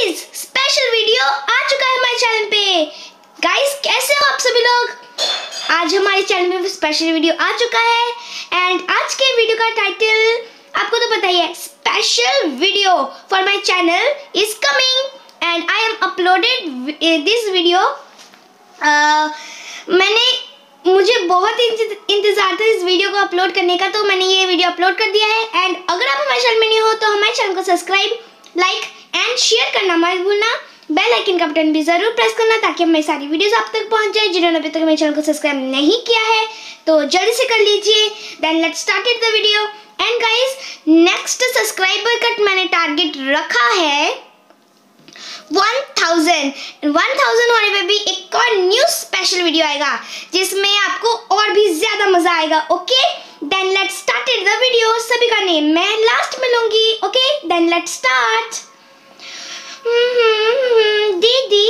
Guys special video आ चुका है हमारे चैनल पे। गाइस कैसे हो आप सभी लोग? आज हमारे चैनल में स्पेशल वीडियो आ चुका है एंड आज के वीडियो का टाइटल आपको तो पता ही है, special video for my channel is coming and I am uploaded this video. मुझे बहुत इंतजार था इस वीडियो को अपलोड करने का, तो मैंने ये वीडियो अपलोड कर दिया है। एंड अगर आप हमारे चैनल में नहीं हो तो हमारे चैनल को सब्सक्राइब, लाइक एंड शेयर करना मत भूलना। बेल आइकन का बटन भी जरूर प्रेस करना ताकि हमारी सारी वीडियोस आप तक पहुंच जाए। जिन्होंने अभी तक मेरे चैनल को सब्सक्राइब नहीं किया है तो जल्दी से कर लीजिए। Then let's start the video. And guys next subscriber का मैंने टारगेट रखा है 1000 होने पे भी एक और न्यू स्पेशल वीडियो आएगा जिसमें आपको और भी ज्यादा मजा आएगा। Okay then let's start the video. सभी का नेम मैं लास्ट में लूंगी। Okay then let's start. दीदी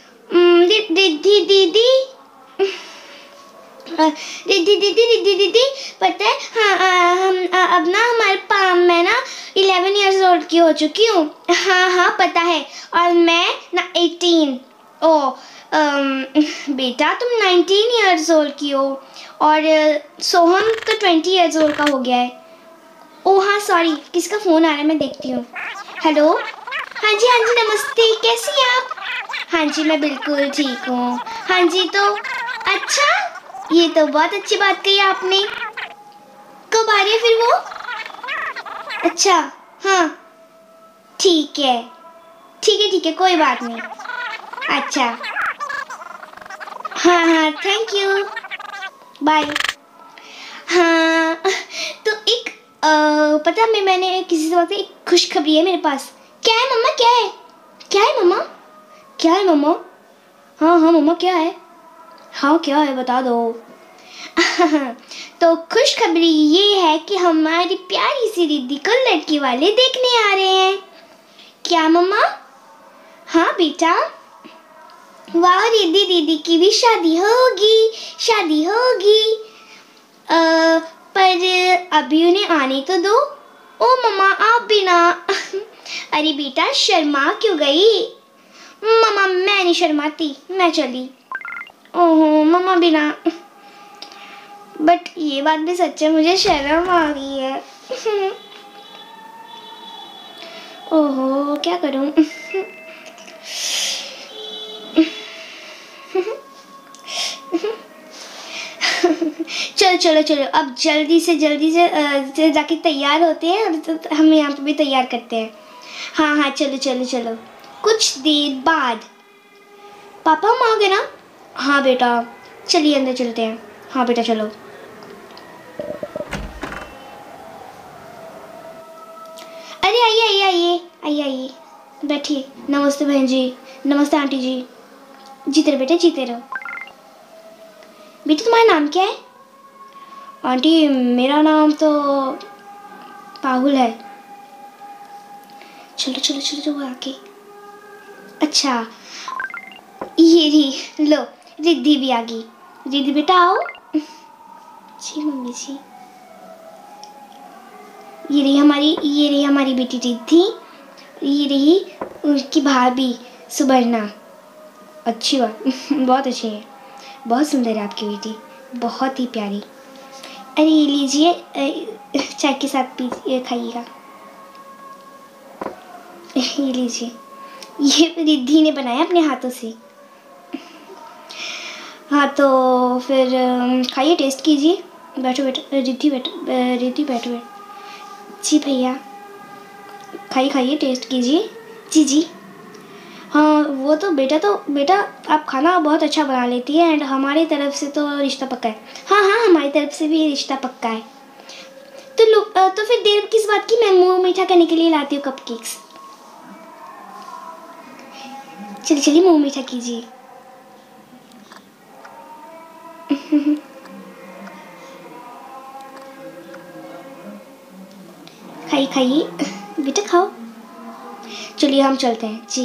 पता है, हाँ अब ना मैं ना 11 इयर्स ओल्ड की हो चुकी हूँ। हाँ पता है, और मैं ना 18। बेटा तुम 19 इयर्स ओल्ड की हो और सोहम तो 20 इयर्स ओल्ड का हो गया है। हाँ सॉरी, किसका फ़ोन आ रहा है मैं देखती हूँ। हेलो, हाँ जी नमस्ते, कैसी हैं आप? हाँ जी मैं बिल्कुल ठीक हूँ। हाँ जी तो अच्छा, ये तो बहुत अच्छी बात कही आपने। कब आ रही है फिर वो? अच्छा हाँ ठीक है कोई बात नहीं। अच्छा हाँ थैंक यू, बाय। हाँ तो एक पता है मैंने किसी से बात की, एक खुशखबरी है मेरे पास। क्या है मम्मा? क्या है मम्मा? हाँ मम्मा क्या है? हाँ क्या है बता दो। तो खुशखबरी ये है कि हमारी प्यारी सी रिद्धि को लड़की वाले देखने आ रहे हैं। क्या मम्मा? हाँ बेटा। वाह रिद्धि दीदी की भी शादी होगी। पर अभी उन्हें आने तो दो। ओ मम्मा आप भी ना। अरे बेटा शर्मा क्यों गई? मम्मा मैं नहीं शर्माती, मैं चली। ओहो मम्मा भी ना। बट ये बात भी सच है, मुझे शर्म आ गई है। ओहो क्या करूं? चलो अब जल्दी से जाके तैयार होते हैं और तो हम यहाँ पे भी तैयार करते हैं। हाँ चलो। कुछ देर बाद पापा हम आ गए ना? हाँ बेटा चलिए अंदर चलते हैं। हाँ बेटा चलो। अरे आइए बैठिए। नमस्ते बहन जी, नमस्ते आंटी जी। जीते रहो बेटा, जीते रहो। बेटा तुम्हारा नाम क्या है? आंटी मेरा नाम तो पाहुल है। चलो आके। अच्छा ये रही लो, रिद्धि भी आ गई। रिद्धि बेटा आओ। जी मम्मी जी। ये रही हमारी बेटी रिद्धि। ये रही उनकी भाभी सुबर्णा। अच्छी बात, बहुत अच्छी है, बहुत सुंदर है आपकी बेटी, बहुत ही प्यारी। अरे ये लीजिए, चाय के साथ पीजिए, खाइएगा। ये लीजिए, ये रिद्धि ने बनाया अपने हाथों से। हाँ तो फिर खाइए, टेस्ट कीजिए। बैठो रिद्धि बैठो। जी भैया खाइए, टेस्ट कीजिए। जी हाँ वो तो बेटा आप खाना बहुत अच्छा बना लेती है एंड हमारी तरफ से तो रिश्ता पक्का है। हाँ हमारी तरफ से भी रिश्ता पक्का है। तो फिर देर किस बात की, मैं मुंह मीठा करने के लिए लाती हूँ कपकेक्स। चलिए मुंह मीठा कीजिए। खाइए बेटा खाओ। चलिए हम चलते हैं जी।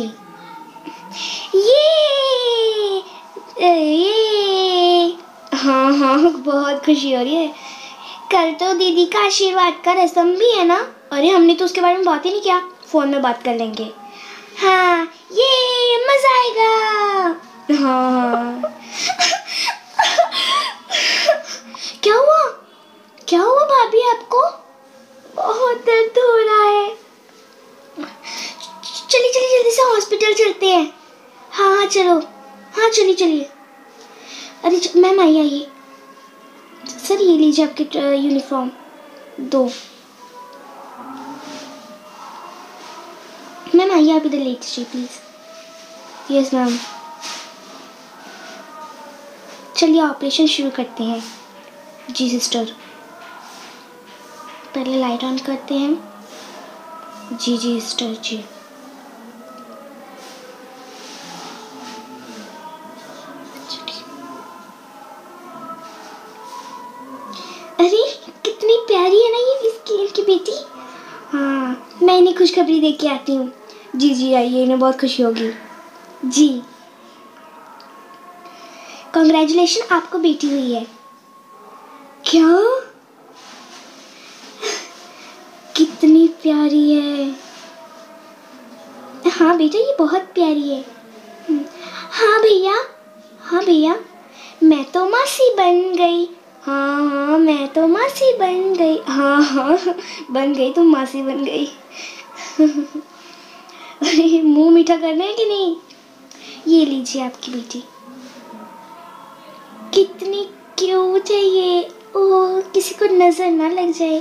ये हाँ बहुत खुशी हो रही है। कल तो दीदी का आशीर्वाद का रस्म भी है ना? अरे हमने तो उसके बारे में बात ही नहीं किया, फोन में बात कर लेंगे। हाँ, ये मजा आएगा। हाँ। क्या हुआ? क्या हुआ भाभी आपको? बहुत दर्द हो रहा है। चलिए चलिए जल्दी से हॉस्पिटल चलते हैं। हाँ हाँ चलो। हाँ चलिए चलिए। अरे मैम आइए आइए। सर ये लीजिए आपके यूनिफॉर्म 2। मैम आइए आप इधर लेट लीजिए प्लीज़। Yes ma'am. चलिए ऑपरेशन शुरू करते हैं। जी सिस्टर। पहले लाइट ऑन करते हैं। जी जी सिस्टर जी। अरे कितनी प्यारी है ना ये इसकी बेटी। हाँ मैं इन्हें खुशखबरी दे के आती हूँ। जी जी आइए, इन्हें बहुत खुशी होगी। जी कॉन्ग्रेचुलेशन, आपको बेटी हुई है। क्या? कितनी प्यारी है। हाँ बेटा ये बहुत प्यारी है। हाँ भैया, हाँ भैया मैं तो मासी बन गई। हाँ हाँ मैं तो मासी बन गई। हाँ हाँ बन गई, तुम मासी बन गई। अरे मुंह मीठा करना है कि नहीं? ये लीजिए आपकी बेटी। कितनी क्यूट है ये। ओह किसी को नजर ना लग जाए।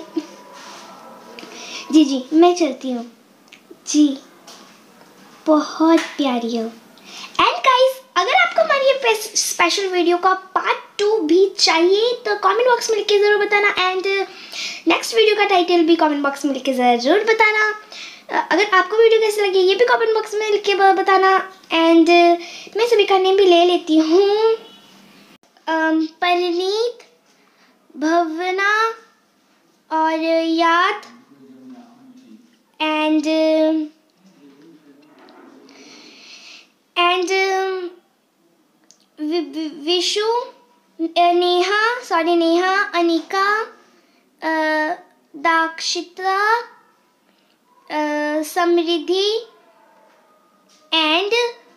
जी जी मैं चलती हूँ। जी बहुत प्यारी हो। एंड गाइस अगर आपको हमारी ये स्पेशल वीडियो का पार्ट 2 भी चाहिए तो कमेंट बॉक्स में लिख के ज़रूर बताना। एंड नेक्स्ट वीडियो का टाइटल भी कमेंट बॉक्स में लिख के ज़रूर बताना। अगर आपको वीडियो कैसी लगी ये भी कमेंट बॉक्स में लिख के बताना। एंड मैं सभी का नेम भी ले लेती हूँ। परिणीत, भवना और याद and Vishu, Neha, Anika, Dakshita, Samriddhi and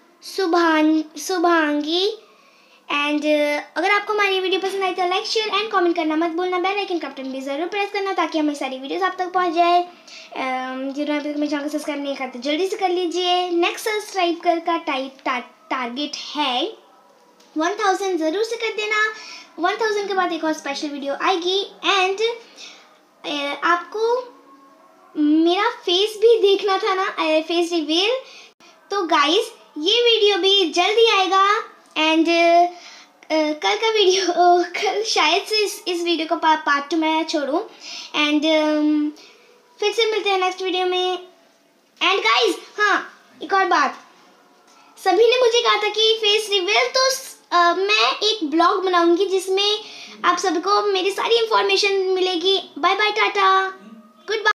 Shubhangi. And अगर आपको हमारी वीडियो पसंद आई तो लाइक शेयर एंड कमेंट करना मत भूलना। बेल आइकन का बटन भी ज़रूर प्रेस करना ताकि हमारी सारी वीडियोस आप तक पहुंच जाए। जिन्होंने अभी तक मेरे चैनल को सब्सक्राइब नहीं किया तो जल्दी से कर लीजिए। नेक्स्ट सब्सक्राइब का टारगेट है 1000, ज़रूर से कर देना। 1000 के बाद एक और स्पेशल वीडियो आएगी। एंड आपको मेरा फेस भी देखना था ना, फेस रिवील। तो गाइस ये वीडियो भी जल्दी आएगा। एंड कल का वीडियो कल शायद से इस वीडियो का पार्ट 2 मैं छोड़ूं। एंड फिर से मिलते हैं नेक्स्ट वीडियो में। एंड गाइस हाँ एक और बात, सभी ने मुझे कहा था कि फेस रिवील तो मैं एक ब्लॉग बनाऊंगी जिसमें आप सबको मेरी सारी इंफॉर्मेशन मिलेगी। बाय बाय टाटा, गुड बाय।